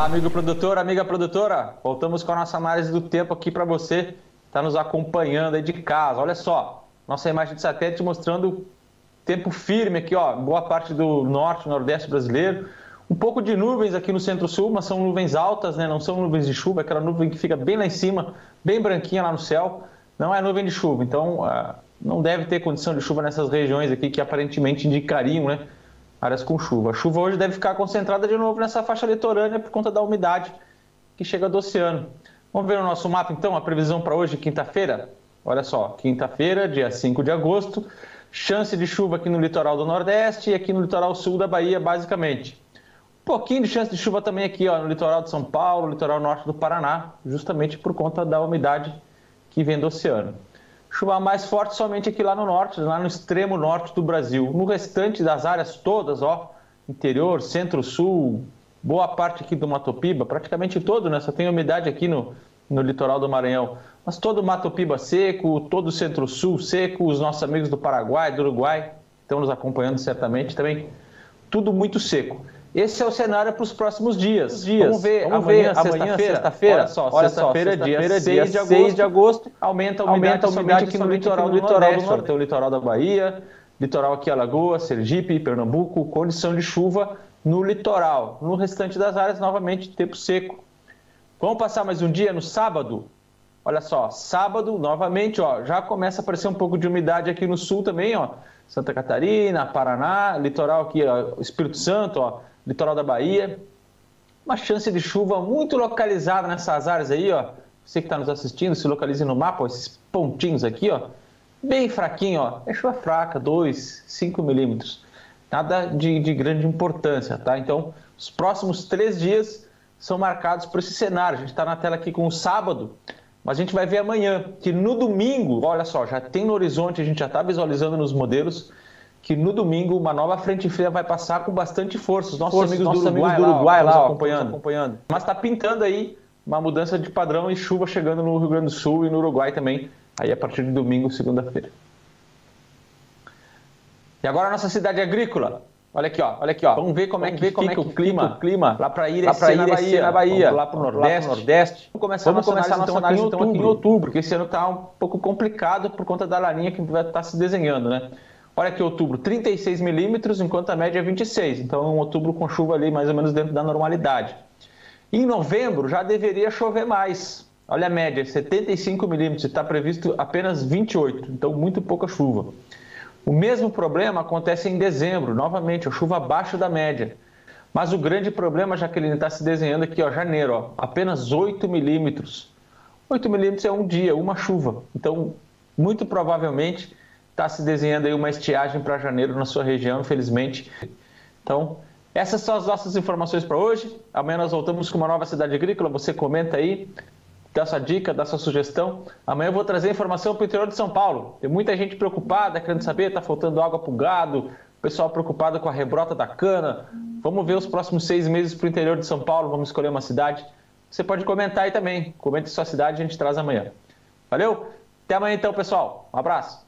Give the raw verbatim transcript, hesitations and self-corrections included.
amigo produtor, amiga produtora, voltamos com a nossa análise do tempo aqui para você que está nos acompanhando aí de casa. Olha só, nossa imagem de satélite mostrando tempo firme aqui, ó, boa parte do norte, nordeste brasileiro. Um pouco de nuvens aqui no centro-sul, mas são nuvens altas, né? Não são nuvens de chuva, aquela nuvem que fica bem lá em cima, bem branquinha lá no céu, não é nuvem de chuva. Então, uh, não deve ter condição de chuva nessas regiões aqui que aparentemente indicariam, né, áreas com chuva. A chuva hoje deve ficar concentrada de novo nessa faixa litorânea por conta da umidade que chega do oceano. Vamos ver no nosso mapa, então, a previsão para hoje, quinta-feira. Olha só, quinta-feira, dia cinco de agosto, chance de chuva aqui no litoral do Nordeste e aqui no litoral sul da Bahia, basicamente. Um pouquinho de chance de chuva também aqui, ó, no litoral de São Paulo, litoral norte do Paraná, justamente por conta da umidade que vem do oceano. Chuva mais forte somente aqui lá no norte, lá no extremo norte do Brasil. No restante das áreas todas, ó, interior, centro-sul, boa parte aqui do Mato Piba, praticamente todo, né? Só tem umidade aqui no, no litoral do Maranhão. Mas todo o Mato Piba seco, todo o centro-sul seco, os nossos amigos do Paraguai, do Uruguai, estão nos acompanhando certamente também. Tudo muito seco. Esse é o cenário para os próximos dias. dias. Vamos ver Vamos amanhã, ver, amanhã, sexta-feira. Olha só, Olha sexta-feira, sexta dia seis de agosto, seis de agosto, aumenta a umidade, aumenta a umidade aqui no litoral, aqui do, no litoral Nordeste, do Nordeste. Tem o litoral da Bahia, litoral aqui Alagoas, Sergipe, Pernambuco, condição de chuva no litoral. No restante das áreas, novamente, tempo seco. Vamos passar mais um dia no sábado? Olha só, sábado, novamente, ó, já começa a aparecer um pouco de umidade aqui no sul também, ó. Santa Catarina, Paraná, litoral aqui, ó, Espírito Santo, ó, litoral da Bahia. Uma chance de chuva muito localizada nessas áreas aí, ó. Você que está nos assistindo, se localize no mapa, ó, esses pontinhos aqui, ó. Bem fraquinho, ó. É chuva fraca, dois, cinco milímetros. Nada de, de grande importância, tá? Então, os próximos três dias são marcados por esse cenário. A gente está na tela aqui com o sábado, mas a gente vai ver amanhã, que no domingo, olha só, já tem no horizonte, a gente já está visualizando nos modelos, que no domingo uma nova frente fria vai passar com bastante força. Os nossos Força, amigos nossos do Uruguai, amigos do Uruguai lá, ó, lá, ó, acompanhando. acompanhando. Mas está pintando aí uma mudança de padrão e chuva chegando no Rio Grande do Sul e no Uruguai também, aí a partir de domingo, segunda-feira. E agora a nossa cidade agrícola. Olha aqui, ó, olha aqui, ó. Vamos ver como Vamos é que, fica, é que o clima, fica o clima lá para Irecê, lá na Bahia, na Bahia. Vamos lá para o Nordeste. Nordeste. Vamos começar Vamos a nossa começar análise, então, análise aqui, então, em aqui em outubro, outubro, porque esse ano está um pouco complicado por conta da laninha que vai estar se desenhando, né? Olha aqui, outubro, trinta e seis milímetros, enquanto a média é vinte e seis. Então, um outubro com chuva ali mais ou menos dentro da normalidade. Em novembro, já deveria chover mais. Olha a média, setenta e cinco milímetros, está previsto apenas vinte e oito. Então, muito pouca chuva. O mesmo problema acontece em dezembro, novamente, a chuva abaixo da média. Mas o grande problema, Jaqueline, está se desenhando aqui, ó, janeiro, ó, apenas oito milímetros. oito milímetros é um dia, uma chuva. Então, muito provavelmente, está se desenhando aí uma estiagem para janeiro na sua região, infelizmente. Então, essas são as nossas informações para hoje. Amanhã nós voltamos com uma nova cidade agrícola. Você comenta aí, dá sua dica, dá sua sugestão. Amanhã eu vou trazer informação para o interior de São Paulo. Tem muita gente preocupada, querendo saber, está faltando água para o gado, pessoal preocupado com a rebrota da cana. Vamos ver os próximos seis meses para o interior de São Paulo, vamos escolher uma cidade. Você pode comentar aí também, comente sua cidade, a gente traz amanhã. Valeu? Até amanhã então, pessoal. Um abraço.